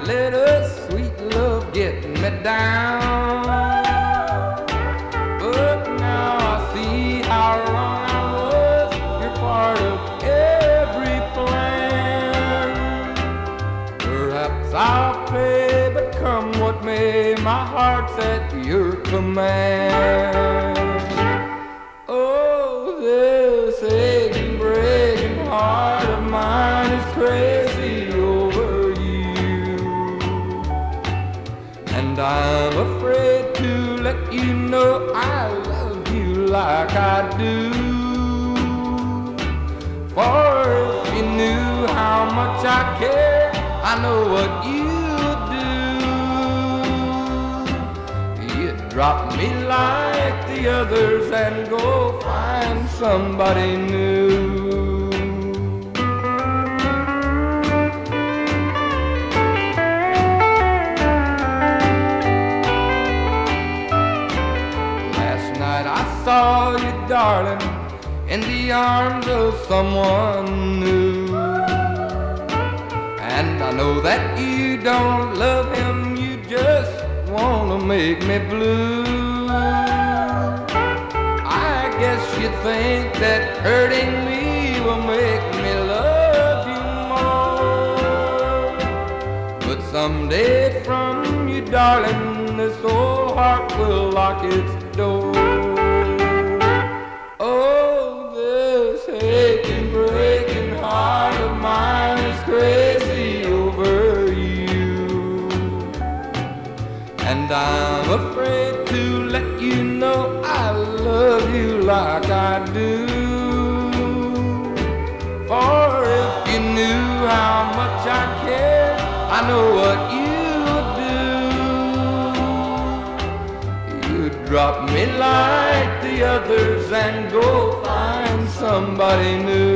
let a sweet love get me down. But now I see how wrong I was. You're part of every plan. Perhaps I'll play, but come what may, my heart's at your command. Oh, this aching, breaking heart of mine is crazy over you, and I'm afraid to let you know I love you like I do. For if you knew how much I care, I know what you'd do. You'd drop me like the others and go find somebody new. Last night I saw you, darling, in the arms of someone new, and I know that you don't love him, you just wanna make me blue. I guess you think that hurting me will make me love you more, but someday from you, darling, this old heart will lock its door. Oh, this aching, breaking heart of mine is crazy over you, and I'm afraid to let you know I love you like I do. For if you knew how much I care, I know what you'd do. You'd drop me like the others and go find somebody new.